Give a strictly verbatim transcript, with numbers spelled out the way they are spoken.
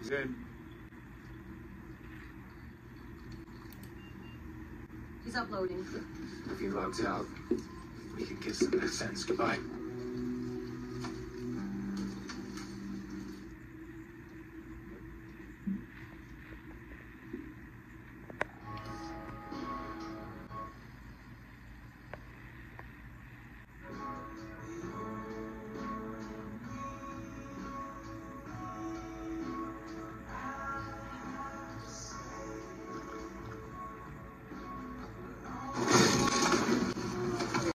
He's in. He's uploading. If he logs out, we can kiss the next sentence goodbye.